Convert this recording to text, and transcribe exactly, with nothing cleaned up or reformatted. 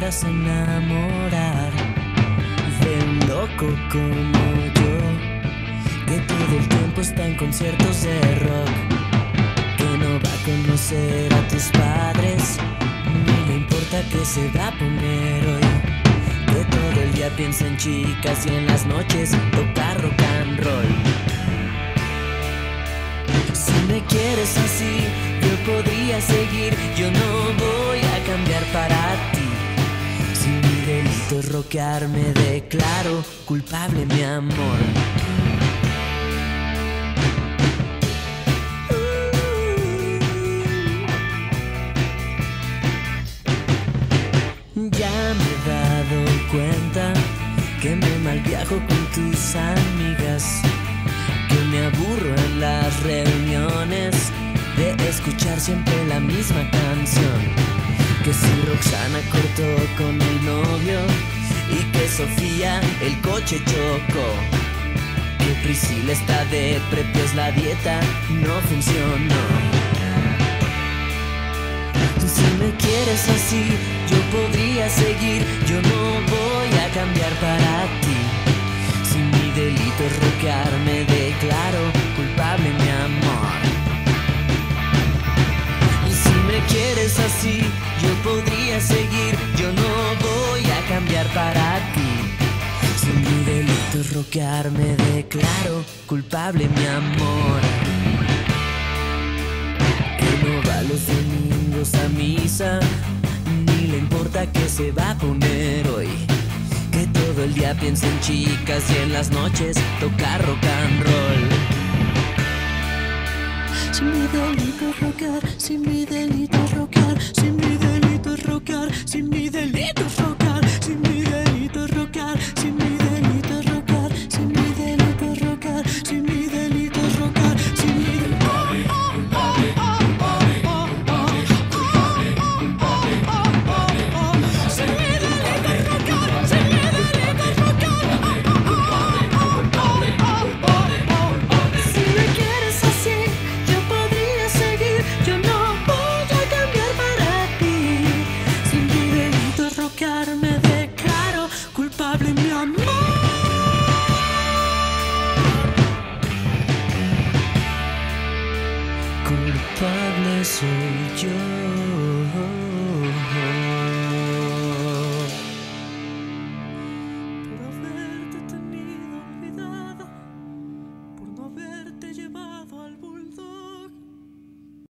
vas a enamorar de un loco como yo, que todo el tiempo está en conciertos de rock, que no va a conocer a tus padres, ni le importa que se va a poner hoy, que todo el día piensa en chicas y en las noches toca rock and roll. Si me quieres así, yo podría seguir, yo no voy a cambiar para ti. Si mi delito es rockear, me declaro culpable, mi amor. Ya me he dado cuenta que me malviajo con tus amigas, que me aburro en las reuniones de escuchar siempre la misma canción, que si Roxana cortó con el novio y que Sofía el coche chocó, que Priscila está depre pues la dieta no funcionó. Si me quieres así, yo podría seguir, yo no voy a cambiar para ti. Si mi delito es rockear, me declaro culpable, mi amor. Y si me quieres así, yo podría seguir, yo no voy a cambiar para ti. Si mi delito es rockear, me declaro culpable, mi amor. Que no va los domingos a misa, ni le importa que se va a poner hoy, que todo el día piensa en chicas y en las noches toca rock and roll. Si mi delito es rockear, si mi delito es rockear, si mi delito es rockear, si mi delito es rockear, si mi delito es rockear, si mi delito es rockear, si mi delito es rockear, si mi delito es rockear, si mi me declaro culpable, mi amor. Culpable soy yo. Por haberte tenido olvidado, por no haberte llevado al bulldog.